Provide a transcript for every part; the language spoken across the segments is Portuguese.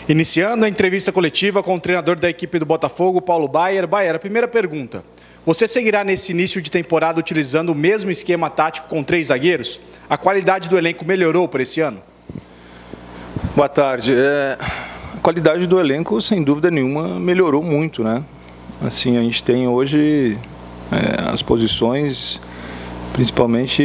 Iniciando a entrevista coletiva com o treinador da equipe do Botafogo, Paulo Baier. Baier, a primeira pergunta. Você seguirá nesse início de temporada utilizando o mesmo esquema tático com 3 zagueiros? A qualidade do elenco melhorou para esse ano? Boa tarde. A qualidade do elenco, sem dúvida nenhuma, melhorou muito, né? Assim, a gente tem hoje as posições, principalmente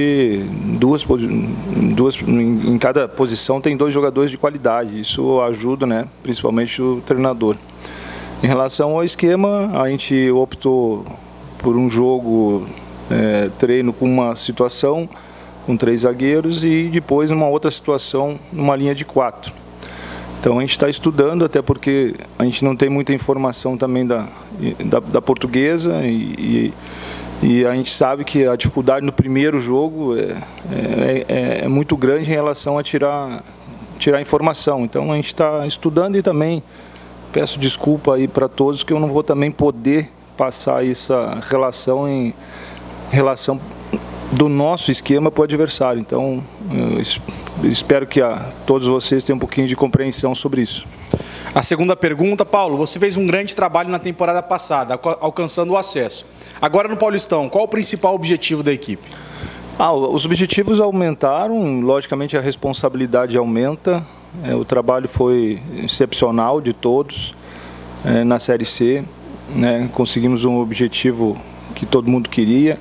em cada posição tem 2 jogadores de qualidade. Isso ajuda, né? Principalmente o treinador. Em relação ao esquema, a gente optou por um jogo, treino com uma situação, com 3 zagueiros e depois numa outra situação, numa linha de 4. Então a gente está estudando, até porque a gente não tem muita informação também da portuguesa e a gente sabe que a dificuldade no primeiro jogo é muito grande em relação a tirar informação. Então a gente está estudando e também peço desculpa aí para todos que eu não vou também poder passar essa relação em relação do nosso esquema para o adversário. Então eu espero que todos vocês tenham um pouquinho de compreensão sobre isso. A segunda pergunta, Paulo, você fez um grande trabalho na temporada passada, alcançando o acesso. Agora no Paulistão, qual o principal objetivo da equipe? Os objetivos aumentaram, logicamente a responsabilidade aumenta, o trabalho foi excepcional de todos na Série C, né? Conseguimos um objetivo que todo mundo queria,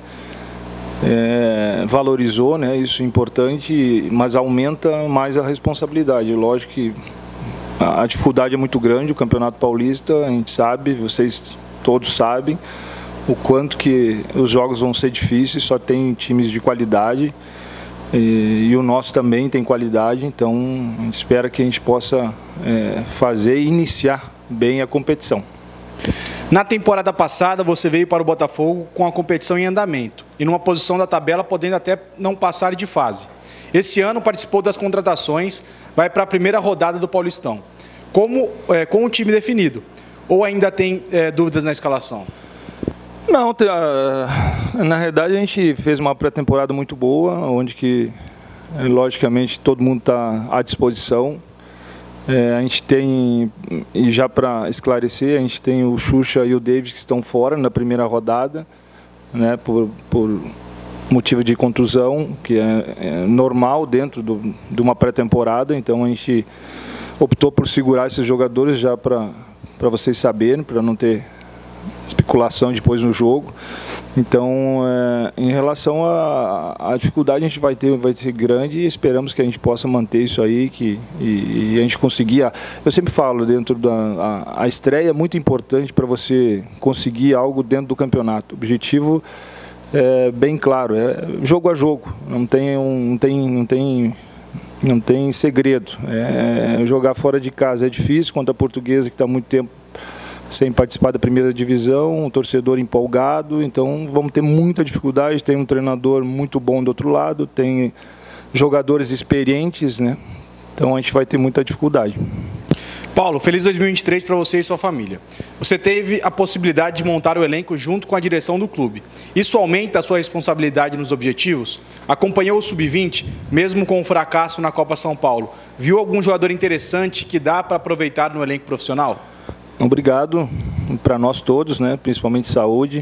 valorizou, né? Isso é importante, mas aumenta mais a responsabilidade. Lógico que a dificuldade é muito grande, o Campeonato Paulista, a gente sabe, vocês todos sabem, o quanto que os jogos vão ser difíceis, só tem times de qualidade e o nosso também tem qualidade, então a gente espera que a gente possa fazer e iniciar bem a competição. Na temporada passada você veio para o Botafogo com a competição em andamento e numa posição da tabela podendo até não passar de fase. Esse ano participou das contratações, vai para a primeira rodada do Paulistão. Com o time definido? Ou ainda tem dúvidas na escalação? Não, na realidade a gente fez uma pré-temporada muito boa, onde que, logicamente, todo mundo está à disposição. A gente tem, e já para esclarecer, a gente tem o Xuxa e o David que estão fora na primeira rodada, né, por motivo de contusão, que é normal dentro de uma pré-temporada. Então a gente optou por segurar esses jogadores já para vocês saberem, para não ter especulação depois no jogo. Então, em relação à dificuldade, a gente vai ser grande e esperamos que a gente possa manter isso aí e a gente conseguir. Eu sempre falo, dentro a estreia é muito importante para você conseguir algo dentro do campeonato. O objetivo é bem claro, é jogo a jogo, não tem segredo. Jogar fora de casa é difícil, contra a Portuguesa que está há muito tempo sem participar da primeira divisão, um torcedor empolgado, então vamos ter muita dificuldade. Tem um treinador muito bom do outro lado, tem jogadores experientes, né? Então a gente vai ter muita dificuldade. Paulo, feliz 2023 para você e sua família. Você teve a possibilidade de montar o elenco junto com a direção do clube. Isso aumenta a sua responsabilidade nos objetivos? Acompanhou o Sub-20, mesmo com o fracasso na Copa São Paulo. Viu algum jogador interessante que dá para aproveitar no elenco profissional? Obrigado para nós todos, né? Principalmente saúde.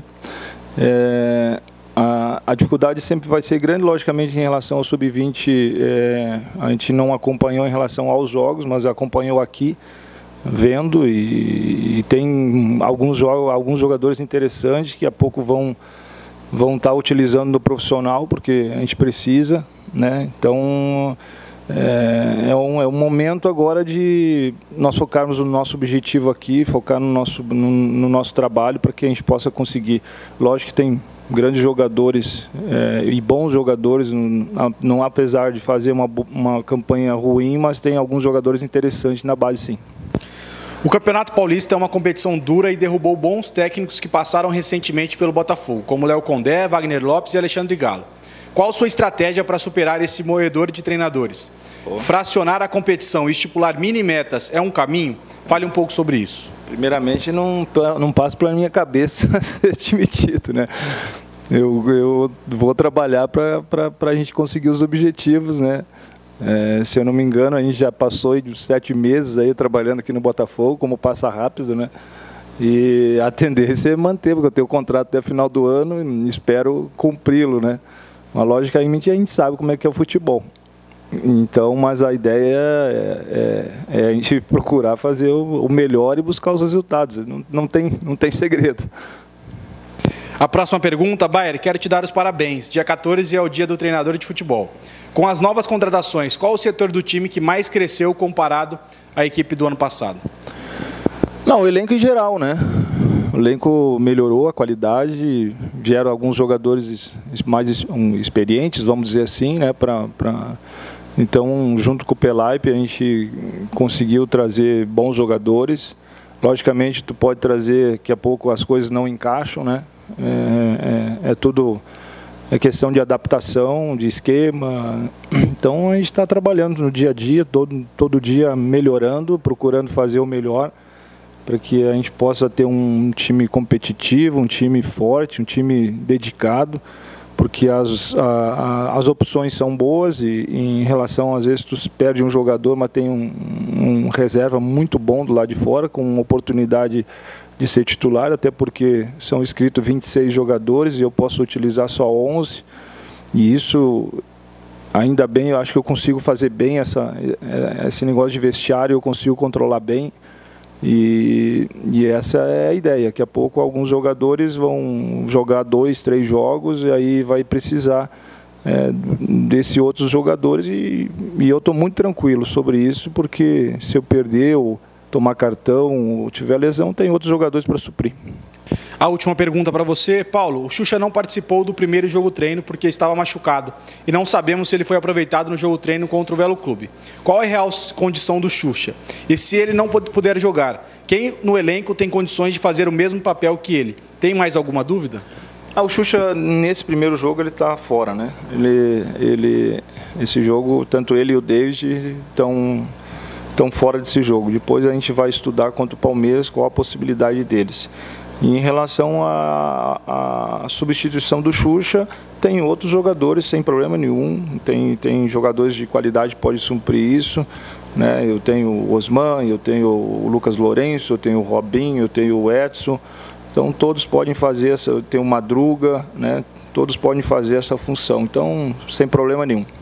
A dificuldade sempre vai ser grande, logicamente, em relação ao Sub-20. A gente não acompanhou em relação aos jogos, mas acompanhou aqui, vendo, e tem alguns jogadores interessantes que a pouco vão estar utilizando no profissional, porque a gente precisa, né? Então é um momento agora de nós focarmos no nosso objetivo aqui, focar no nosso trabalho para que a gente possa conseguir. Lógico que tem grandes jogadores e bons jogadores, não apesar de fazer uma campanha ruim, mas tem alguns jogadores interessantes na base, sim. O Campeonato Paulista é uma competição dura e derrubou bons técnicos que passaram recentemente pelo Botafogo, como Léo Condé, Wagner Lopes e Alexandre Galo. Qual sua estratégia para superar esse moedor de treinadores? Fracionar a competição e estipular mini-metas é um caminho? Fale um pouco sobre isso. Primeiramente, não passa pela minha cabeça ser admitido, né? Eu vou trabalhar para a gente conseguir os objetivos, né? Se eu não me engano, a gente já passou de 7 meses aí trabalhando aqui no Botafogo, como passa rápido, né? E a tendência é manter, porque eu tenho o contrato até o final do ano e espero cumpri-lo, né? Mas logicamente a gente sabe como é que é o futebol. Então, mas a ideia é a gente procurar fazer o melhor e buscar os resultados. Não tem segredo. A próxima pergunta, Baier, quero te dar os parabéns. Dia 14 é o dia do treinador de futebol. Com as novas contratações, qual o setor do time que mais cresceu comparado à equipe do ano passado? Não, o elenco em geral, né? O elenco melhorou a qualidade, vieram alguns jogadores mais experientes, vamos dizer assim, né? Então, junto com o Pelaipe, a gente conseguiu trazer bons jogadores. Logicamente, tu pode trazer, daqui a pouco as coisas não encaixam, né? Tudo questão de adaptação, de esquema. Então, a gente está trabalhando no dia a dia, todo dia melhorando, procurando fazer o melhor, para que a gente possa ter um time competitivo, um time forte, um time dedicado, porque as opções são boas e em relação, às vezes, tu perde um jogador, mas tem um reserva muito bom do lado de fora, com uma oportunidade de ser titular, até porque são inscritos 26 jogadores e eu posso utilizar só 11, e isso, ainda bem, eu acho que eu consigo fazer bem esse negócio de vestiário, eu consigo controlar bem. E essa é a ideia. Daqui a pouco alguns jogadores vão jogar 2, 3 jogos e aí vai precisar desses outros jogadores e eu estou muito tranquilo sobre isso, porque se eu perder ou tomar cartão ou tiver lesão, tem outros jogadores para suprir. A última pergunta para você, Paulo. O Xuxa não participou do primeiro jogo-treino porque estava machucado e não sabemos se ele foi aproveitado no jogo-treino contra o Velo Clube. Qual é a real condição do Xuxa? E se ele não puder jogar, quem no elenco tem condições de fazer o mesmo papel que ele? Tem mais alguma dúvida? O Xuxa, nesse primeiro jogo, ele está fora, né? Esse jogo, tanto ele e o David estão fora desse jogo. Depois a gente vai estudar contra o Palmeiras qual a possibilidade deles. E em relação à substituição do Xuxa, tem outros jogadores sem problema nenhum, tem jogadores de qualidade que podem suprir isso, né? Eu tenho o Osman, eu tenho o Lucas Lourenço, eu tenho o Robinho, eu tenho o Edson, então todos podem fazer eu tenho o Madruga, né? Todos podem fazer essa função, então sem problema nenhum.